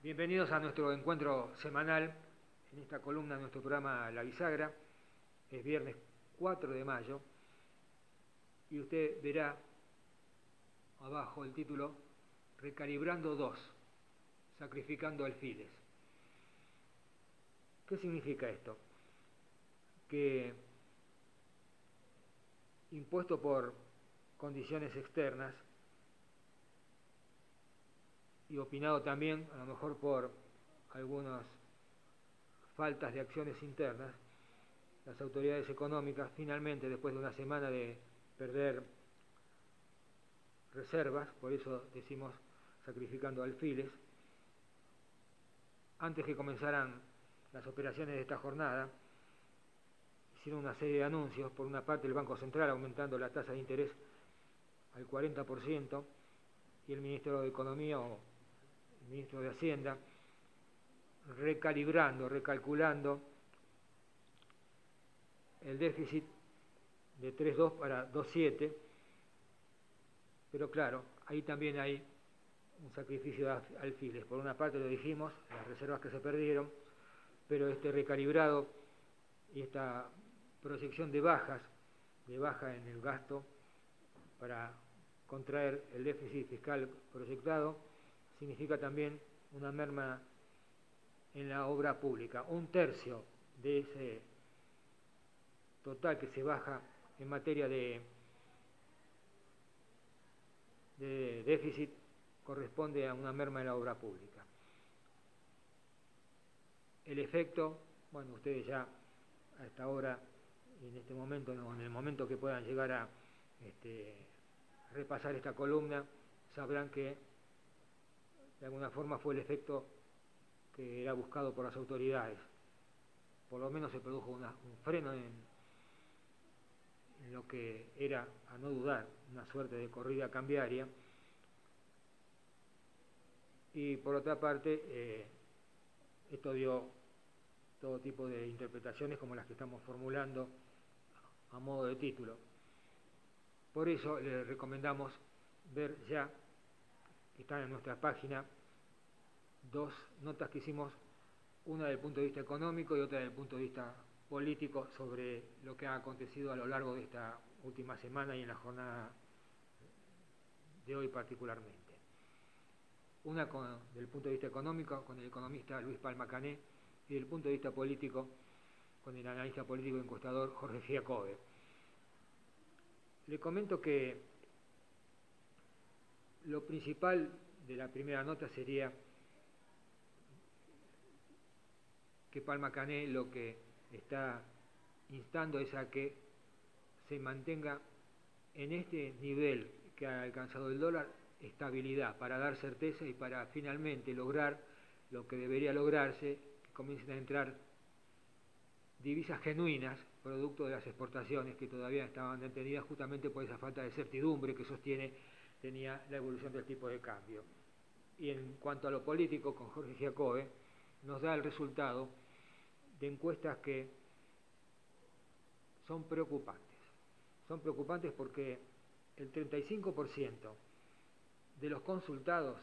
Bienvenidos a nuestro encuentro semanal, en esta columna de nuestro programa La Bisagra. Es viernes 4 de mayo y usted verá abajo el título Recalibrando 2, sacrificando alfiles. ¿Qué significa esto? Que impuesto por condiciones externas y opinado también a lo mejor por algunas faltas de acciones internas, las autoridades económicas finalmente, después de una semana de perder reservas, por eso decimos sacrificando alfiles, antes que comenzaran las operaciones de esta jornada, hicieron una serie de anuncios. Por una parte, el Banco Central aumentando la tasa de interés al 40% y el Ministro de Economía o el Ministro de Hacienda recalibrando, recalculando el déficit de 3,2 para 2,7, pero claro, ahí también hay un sacrificio de alfiles. Por una parte, lo dijimos, las reservas que se perdieron, pero este recalibrado y esta proyección de baja en el gasto para contraer el déficit fiscal proyectado, significa también una merma en la obra pública. Un tercio de ese total que se baja en materia de déficit corresponde a una merma en la obra pública. El efecto, bueno, ustedes ya a esta hora, en este momento, en el momento que puedan llegar a repasar esta columna, sabrán que de alguna forma fue el efecto que era buscado por las autoridades. Por lo menos se produjo un freno en lo que era, a no dudar, una suerte de corrida cambiaria. Y por otra parte, esto dio todo tipo de interpretaciones como las que estamos formulando a modo de título. Por eso les recomendamos ver ya, que están en nuestra página, dos notas que hicimos, una desde el punto de vista económico y otra desde el punto de vista político, sobre lo que ha acontecido a lo largo de esta última semana y en la jornada de hoy particularmente. Una desde el punto de vista económico con el economista Luis Palma Cané y desde el punto de vista político con el analista político y encuestador Jorge Giacobbe. Le comento que lo principal de la primera nota sería que Palma Cané lo que está instando es a que se mantenga en este nivel que ha alcanzado el dólar estabilidad, para dar certeza y para finalmente lograr lo que debería lograrse, que comiencen a entrar divisas genuinas, producto de las exportaciones que todavía estaban detenidas justamente por esa falta de certidumbre que tenía la evolución del tipo de cambio. Y en cuanto a lo político, con Jorge Giacobbe, nos da el resultado de encuestas que son preocupantes. Son preocupantes porque el 35% de los consultados,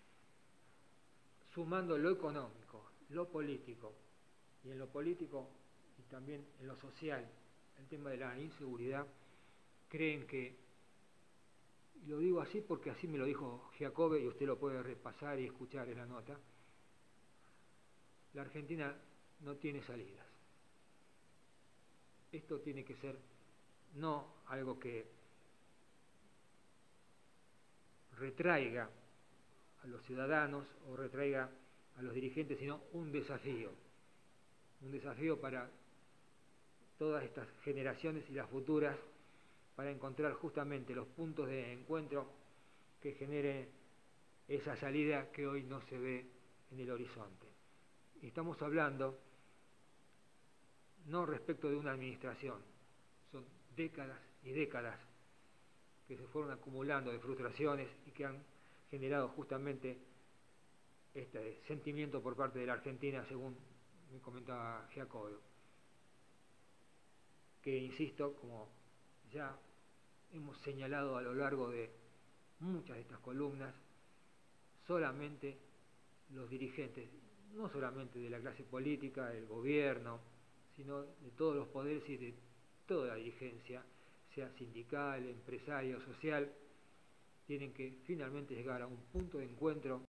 sumando lo económico, lo político, y en lo político y también en lo social, el tema de la inseguridad, creen que, y lo digo así porque así me lo dijo Giacobbe y usted lo puede repasar y escuchar en la nota, la Argentina no tiene salidas. Esto tiene que ser no algo que retraiga a los ciudadanos o retraiga a los dirigentes, sino un desafío para todas estas generaciones y las futuras, para encontrar justamente los puntos de encuentro que generen esa salida que hoy no se ve en el horizonte. Y estamos hablando no respecto de una administración, son décadas y décadas que se fueron acumulando de frustraciones y que han generado justamente este sentimiento por parte de la Argentina, según me comentaba Giacobbe, que, insisto, como ya hemos señalado a lo largo de muchas de estas columnas, solamente los dirigentes, no solamente de la clase política, del gobierno, sino de todos los poderes y de toda la dirigencia, sea sindical, empresaria o social, tienen que finalmente llegar a un punto de encuentro